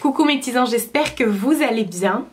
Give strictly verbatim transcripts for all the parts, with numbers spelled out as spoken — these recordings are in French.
Coucou mes petits anges, j'espère que vous allez bien.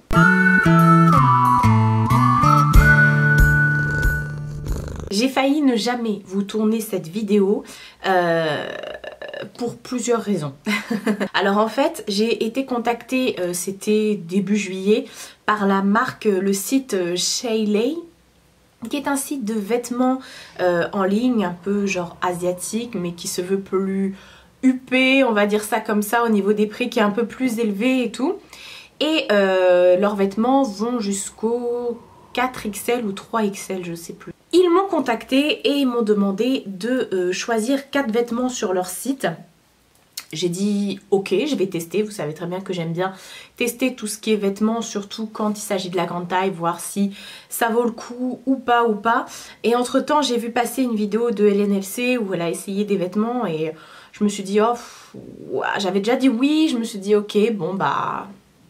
J'ai failli ne jamais vous tourner cette vidéo euh, pour plusieurs raisons. Alors en fait, j'ai été contactée, euh, c'était début juillet, par la marque, le site Shaylay, qui est un site de vêtements euh, en ligne, un peu genre asiatique, mais qui se veut plus huppé, on va dire ça comme ça, au niveau des prix qui est un peu plus élevé et tout. Et euh, leurs vêtements vont jusqu'au quatre X L ou trois X L, je sais plus. Ils m'ont contacté et ils m'ont demandé de euh, choisir quatre vêtements sur leur site. J'ai dit ok, je vais tester, vous savez très bien que j'aime bien tester tout ce qui est vêtements, surtout quand il s'agit de la grande taille, voir si ça vaut le coup ou pas ou pas. Et entre temps j'ai vu passer une vidéo de L N L C où elle a essayé des vêtements et je me suis dit oh, j'avais déjà dit oui, je me suis dit ok, bon bah...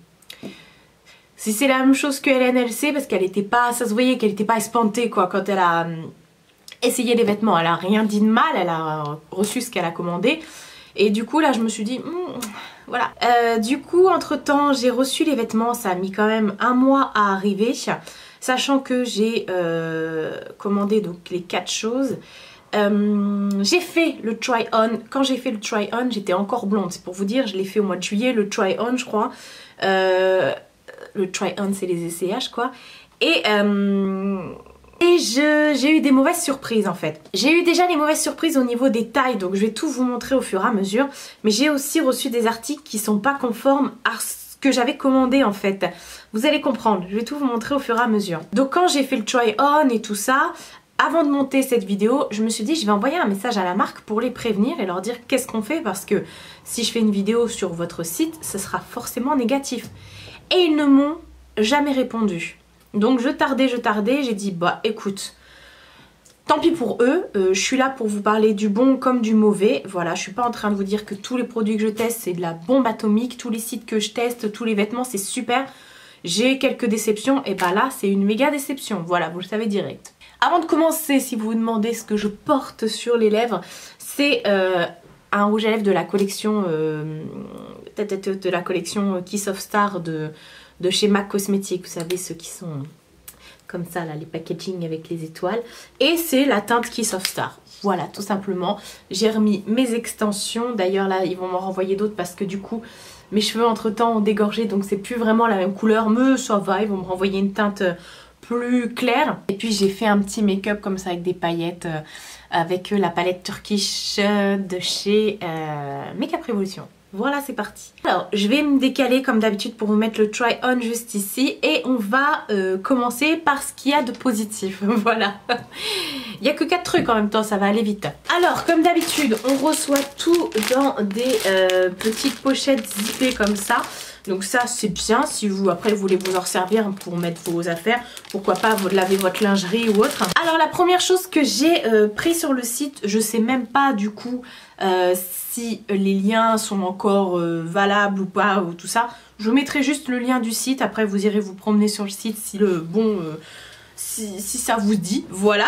Si c'est la même chose que L N L C, parce qu'elle était pas, ça se voyait qu'elle était pas espantée quoi quand elle a euh, essayé les vêtements. Elle a rien dit de mal, elle a reçu ce qu'elle a commandé. Et du coup là je me suis dit, hmm, voilà. Euh, du coup entre temps j'ai reçu les vêtements, ça a mis quand même un mois à arriver. Sachant que j'ai euh, commandé donc les quatre choses. Euh, j'ai fait le try-on. Quand j'ai fait le try-on j'étais encore blonde. C'est pour vous dire, je l'ai fait au mois de juillet, le try-on je crois. Euh... Le try-on c'est les essayages quoi. Et, euh, et j'ai eu des mauvaises surprises en fait. J'ai eu déjà les mauvaises surprises au niveau des tailles, donc je vais tout vous montrer au fur et à mesure. Mais j'ai aussi reçu des articles qui sont pas conformes à ce que j'avais commandé en fait. Vous allez comprendre, je vais tout vous montrer au fur et à mesure. Donc quand j'ai fait le try-on et tout ça, avant de monter cette vidéo, je me suis dit je vais envoyer un message à la marque pour les prévenir et leur dire qu'est-ce qu'on fait, parce que si je fais une vidéo sur votre site, ce sera forcément négatif. Et ils ne m'ont jamais répondu. Donc je tardais, je tardais, j'ai dit bah écoute, tant pis pour eux, euh, je suis là pour vous parler du bon comme du mauvais. Voilà, je suis pas en train de vous dire que tous les produits que je teste c'est de la bombe atomique, tous les sites que je teste, tous les vêtements c'est super. J'ai quelques déceptions et bah là c'est une méga déception, voilà, vous le savez direct. Avant de commencer, si vous vous demandez ce que je porte sur les lèvres, c'est... Euh, un rouge à lèvres de la collection euh, de la collection Kiss of Star de, de chez MAC Cosmetics, vous savez ceux qui sont comme ça là, les packaging avec les étoiles, et c'est la teinte Kiss of Star. Voilà, tout simplement. J'ai remis mes extensions, d'ailleurs là ils vont m'en renvoyer d'autres parce que du coup mes cheveux entre temps ont dégorgé, donc c'est plus vraiment la même couleur, mais ça va, ils vont me renvoyer une teinte plus claire. Et puis j'ai fait un petit make-up comme ça avec des paillettes euh, avec la palette Turkish de chez euh, Makeup Revolution. Voilà, c'est parti. Alors, je vais me décaler comme d'habitude pour vous mettre le try-on juste ici. Et on va euh, commencer par ce qu'il y a de positif. Voilà. Il n'y a que quatre trucs en même temps, ça va aller vite. Alors, comme d'habitude, on reçoit tout dans des euh, petites pochettes zippées comme ça. Donc ça c'est bien, si vous après vous voulez vous en servir pour mettre vos affaires, pourquoi pas vous laver votre lingerie ou autre. Alors la première chose que j'ai euh, pris sur le site, je sais même pas du coup euh, si les liens sont encore euh, valables ou pas ou tout ça. Je vous mettrai juste le lien du site, après vous irez vous promener sur le site si le bon, euh, si, si ça vous dit, voilà.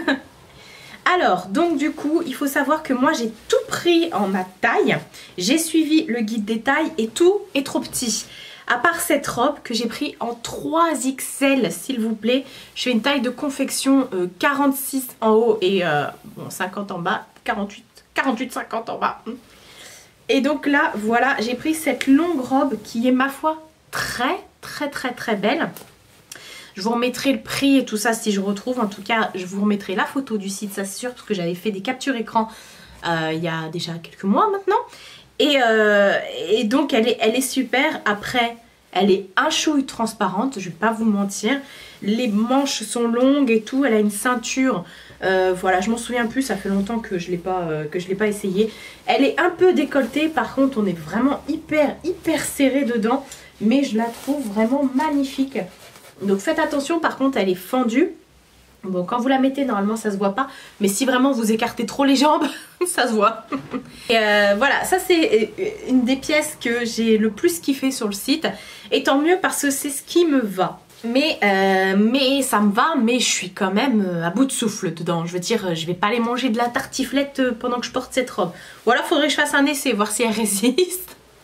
Alors, donc du coup, il faut savoir que moi j'ai tout pris en ma taille. J'ai suivi le guide des tailles et tout est trop petit. À part cette robe que j'ai pris en trois X L, s'il vous plaît. Je fais une taille de confection euh, quarante-six en haut et euh, bon, cinquante en bas, quarante-huit, quarante-huit cinquante en bas. Et donc là, voilà, j'ai pris cette longue robe qui est ma foi très très très très belle. Je vous remettrai le prix et tout ça si je retrouve. En tout cas, je vous remettrai la photo du site, ça c'est sûr, parce que j'avais fait des captures écran euh, il y a déjà quelques mois maintenant. Et, euh, et donc, elle est, elle est super. Après, elle est un chouille transparente, je vais pas vous mentir. Les manches sont longues et tout. Elle a une ceinture. Euh, voilà, je m'en souviens plus, ça fait longtemps que je l'ai pas, euh, que je l'ai pas essayé. Elle est un peu décolletée, par contre, on est vraiment hyper, hyper serré dedans. Mais je la trouve vraiment magnifique. Donc faites attention, par contre elle est fendue. Bon, quand vous la mettez normalement ça se voit pas, mais si vraiment vous écartez trop les jambes ça se voit. Et euh, voilà, ça c'est une des pièces que j'ai le plus kiffé sur le site. Et tant mieux parce que c'est ce qui me va. Mais, euh, mais ça me va, mais je suis quand même à bout de souffle dedans. Je veux dire, je vais pas aller manger de la tartiflette pendant que je porte cette robe. Ou alors faudrait que je fasse un essai, voir si elle résiste.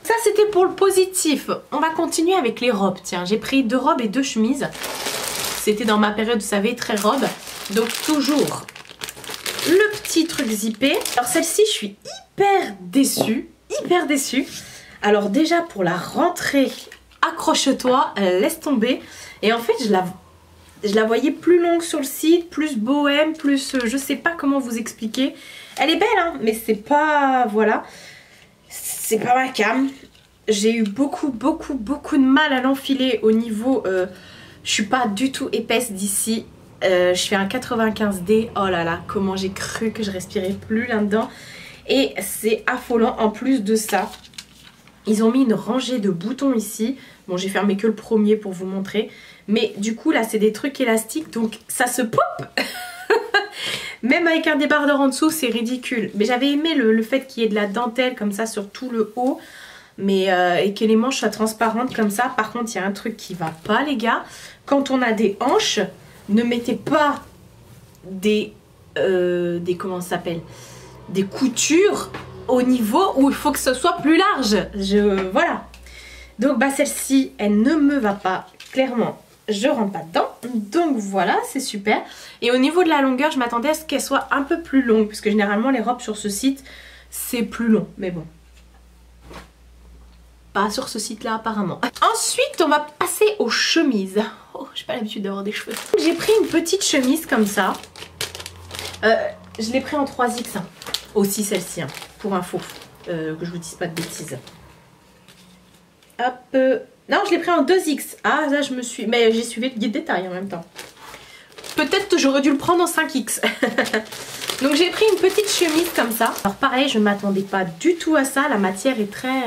Ça c'était pour le positif. On va continuer avec les robes. Tiens, j'ai pris deux robes et deux chemises. C'était dans ma période, vous savez, très robe. Donc toujours le petit truc zippé. Alors celle-ci, je suis hyper déçue. Hyper déçue. Alors déjà pour la rentrée, accroche-toi, laisse tomber. Et en fait, je la, je la voyais plus longue sur le site, plus bohème, plus... Euh, je sais pas comment vous expliquer. Elle est belle, hein, mais c'est pas... Voilà. C'est pas ma cam. J'ai eu beaucoup, beaucoup, beaucoup de mal à l'enfiler au niveau... Euh, je suis pas du tout épaisse d'ici. Euh, je fais un quatre-vingt-quinze D. Oh là là, comment j'ai cru que je respirais plus là-dedans. Et c'est affolant. En plus de ça, ils ont mis une rangée de boutons ici. Bon, j'ai fermé que le premier pour vous montrer. Mais du coup, là, c'est des trucs élastiques. Donc, ça se pop. Même avec un débardeur en dessous, c'est ridicule. Mais j'avais aimé le, le fait qu'il y ait de la dentelle comme ça sur tout le haut. Mais euh, et que les manches soient transparentes comme ça. Par contre, il y a un truc qui va pas, les gars. Quand on a des hanches, ne mettez pas des... Euh, des comment ça s'appelle des coutures au niveau où il faut que ce soit plus large. Je, voilà. Donc bah celle-ci, elle ne me va pas. Clairement, je rentre pas dedans. Donc voilà, c'est super. Et au niveau de la longueur, je m'attendais à ce qu'elle soit un peu plus longue. Parce que généralement, les robes sur ce site, c'est plus long. Mais bon. Pas sur ce site-là, apparemment. Ensuite, on va passer aux chemises. Oh, j'ai pas l'habitude d'avoir des cheveux. J'ai pris une petite chemise comme ça. Euh, je l'ai pris en trois X. Hein. Aussi celle-ci, hein, pour info, euh, que je vous dise pas de bêtises. Hop, euh... non, je l'ai pris en deux X. Ah, là, je me suis... Mais j'ai suivi le guide détail en même temps. Peut-être que j'aurais dû le prendre en cinq X. Donc, j'ai pris une petite chemise comme ça. Alors, pareil, je ne m'attendais pas du tout à ça. La matière est très...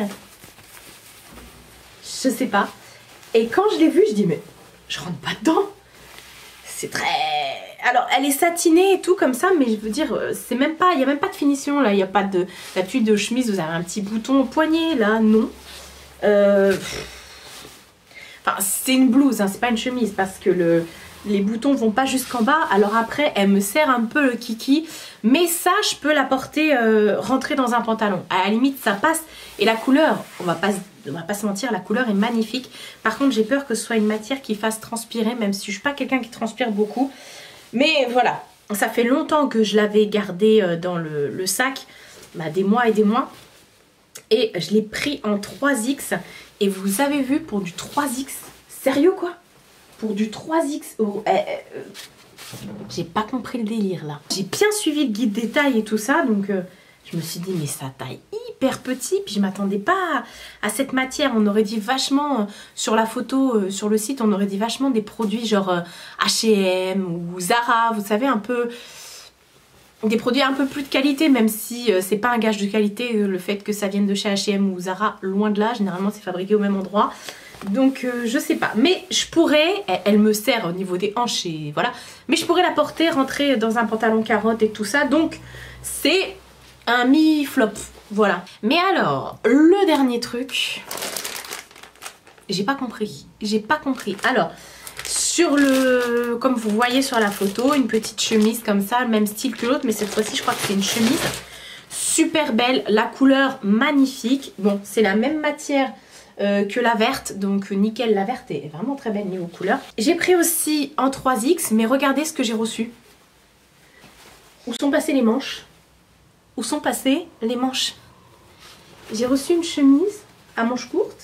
Je sais pas. Et quand je l'ai vue, je dis, mais je rentre pas dedans. C'est très... Alors, elle est satinée et tout comme ça, mais je veux dire, c'est même pas... Il n'y a même pas de finition, là. Il n'y a pas de... D'habitude, de chemise, vous avez un petit bouton au poignet. Là, non. Euh... Enfin, c'est une blouse, hein, c'est pas une chemise, parce que le... les boutons vont pas jusqu'en bas. Alors après, elle me serre un peu le kiki. Mais ça, je peux la porter, euh, rentrer dans un pantalon. À la limite, ça passe. Et la couleur, on va pas, on va pas se mentir, la couleur est magnifique. Par contre, j'ai peur que ce soit une matière qui fasse transpirer, même si je suis pas quelqu'un qui transpire beaucoup. Mais voilà, ça fait longtemps que je l'avais gardé dans le, le sac. Bah, des mois et des mois. Et je l'ai pris en trois X. Et vous avez vu, pour du trois X, sérieux quoi? Pour du trois X, oh, euh, euh, j'ai pas compris le délire là. J'ai bien suivi le guide détail et tout ça, donc euh, je me suis dit mais ça taille hyper petit, puis je m'attendais pas à, à cette matière. On aurait dit vachement, euh, sur la photo, euh, sur le site, on aurait dit vachement des produits genre euh, H et M ou Zara, vous savez, un peu... Des produits un peu plus de qualité, même si euh, c'est pas un gage de qualité, euh, le fait que ça vienne de chez H et M ou Zara, loin de là, généralement c'est fabriqué au même endroit. Donc euh, je sais pas, mais je pourrais, elle, elle me sert au niveau des hanches et voilà, mais je pourrais la porter, rentrer dans un pantalon carotte et tout ça, donc c'est un mi-flop, voilà. Mais alors, le dernier truc, j'ai pas compris, j'ai pas compris. Alors, sur le, comme vous voyez sur la photo, une petite chemise comme ça, même style que l'autre, mais cette fois-ci je crois que c'est une chemise super belle, la couleur magnifique, bon c'est la même matière Euh, que la verte, donc nickel, la verte est vraiment très belle niveau couleur. J'ai pris aussi en trois X, mais regardez ce que j'ai reçu. Où sont passées les manches? Où sont passées les manches? J'ai reçu une chemise à manches courtes.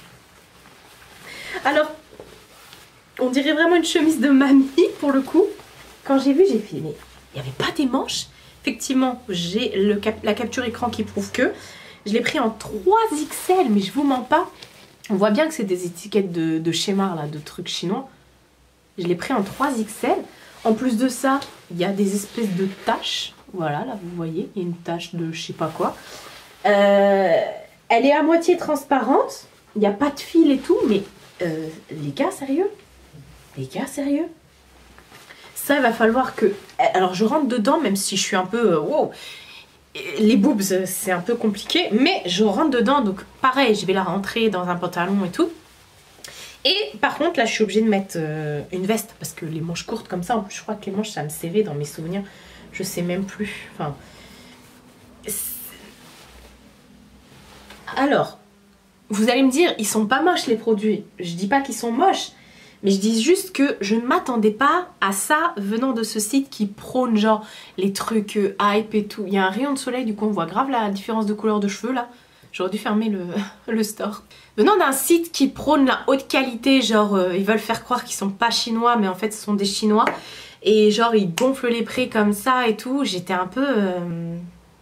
Alors, on dirait vraiment une chemise de mamie pour le coup. Quand j'ai vu, j'ai fait, mais il n'y avait pas des manches? Effectivement, j'ai cap la capture écran qui prouve que. Je l'ai pris en trois X L, mais je vous mens pas. On voit bien que c'est des étiquettes de, de schémas, là, de trucs chinois. Je l'ai pris en trois X L. En plus de ça, il y a des espèces de taches. Voilà, là, vous voyez, il y a une tache de je sais pas quoi. Euh, elle est à moitié transparente. Il n'y a pas de fil et tout, mais euh, les gars, sérieux? Les gars, sérieux? Ça, il va falloir que... Alors, je rentre dedans, même si je suis un peu... Euh, wow. Les boobs, c'est un peu compliqué, mais je rentre dedans, donc pareil, je vais la rentrer dans un pantalon et tout. Et par contre, là, je suis obligée de mettre euh, une veste, parce que les manches courtes comme ça, en plus, je crois que les manches, ça me serrait dans mes souvenirs. Je sais même plus. Enfin... Alors, vous allez me dire, ils sont pas moches les produits. Je dis pas qu'ils sont moches, mais je dis juste que je ne m'attendais pas à ça venant de ce site qui prône genre les trucs euh, hype et tout. Il y a un rayon de soleil, du coup on voit grave la différence de couleur de cheveux là. J'aurais dû fermer le, le store. Venant d'un site qui prône la haute qualité, genre euh, ils veulent faire croire qu'ils sont pas chinois, mais en fait ce sont des chinois. Et genre ils gonflent les prix comme ça et tout, j'étais un peu... Euh...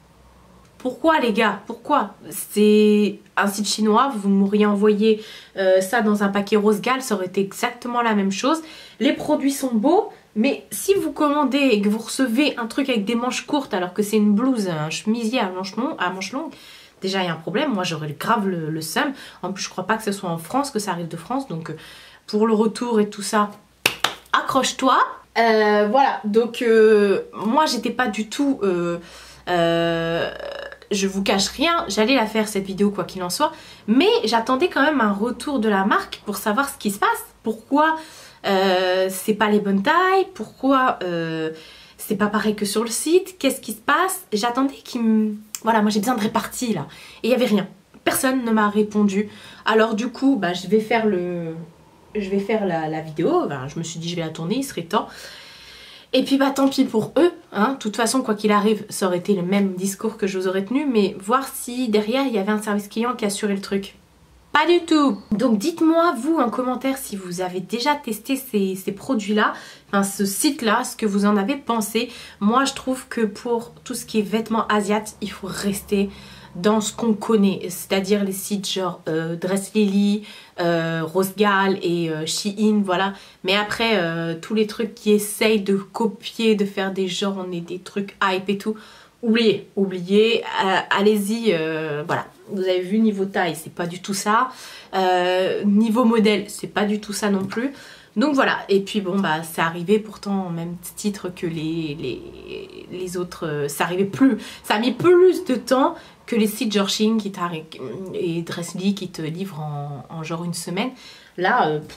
Pourquoi les gars? Pourquoi? C'est un site chinois, vous m'auriez envoyé euh, ça dans un paquet rose gale, ça aurait été exactement la même chose. Les produits sont beaux, mais si vous commandez et que vous recevez un truc avec des manches courtes alors que c'est une blouse, un chemisier à manches longues, à manches longues, déjà il y a un problème, moi j'aurais grave le, le seum. En plus je crois pas que ce soit en France, que ça arrive de France, donc euh, pour le retour et tout ça, accroche-toi. Euh, voilà, donc euh, moi j'étais pas du tout... Euh, euh, je vous cache rien, j'allais la faire cette vidéo quoi qu'il en soit, mais j'attendais quand même un retour de la marque pour savoir ce qui se passe, pourquoi euh, c'est pas les bonnes tailles, pourquoi euh, c'est pas pareil que sur le site, qu'est-ce qui se passe. J'attendais qu'ils me... Voilà, moi j'ai besoin de répartie là, et il y avait rien, personne ne m'a répondu. Alors du coup, bah, je vais faire le... je vais faire la, la vidéo, ben, je me suis dit je vais la tourner, il serait temps. Et puis bah tant pis pour eux, hein. De toute façon quoi qu'il arrive ça aurait été le même discours que je vous aurais tenu, mais voir si derrière il y avait un service client qui assurait le truc. Pas du tout. Donc dites-moi vous en commentaire si vous avez déjà testé ces, ces produits là, enfin ce site là, ce que vous en avez pensé. Moi je trouve que pour tout ce qui est vêtements asiates, il faut rester dans ce qu'on connaît, c'est-à-dire les sites genre euh, Dress Lily, euh, Rose Gale et euh, Shein, voilà. Mais après, euh, tous les trucs qui essayent de copier, de faire des genres, on est des trucs hype et tout, oubliez, oubliez, euh, allez-y, euh, voilà. Vous avez vu niveau taille, c'est pas du tout ça. Euh, niveau modèle, c'est pas du tout ça non plus. Donc voilà, et puis bon bah c'est arrivé pourtant au même titre que les, les, les autres, ça arrivait plus, ça a mis plus de temps que les sites genre Shein qui et Dress Lily qui te livrent en, en genre une semaine. Là, euh,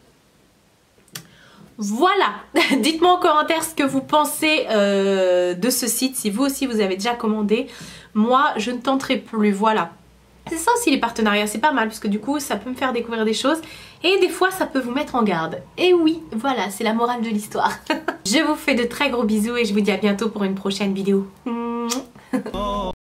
voilà. Dites-moi en commentaire ce que vous pensez euh, de ce site, si vous aussi vous avez déjà commandé. Moi je ne tenterai plus, voilà. C'est ça aussi les partenariats, c'est pas mal parce que du coup ça peut me faire découvrir des choses et des fois ça peut vous mettre en garde. Et oui, voilà, c'est la morale de l'histoire. Je vous fais de très gros bisous et je vous dis à bientôt pour une prochaine vidéo.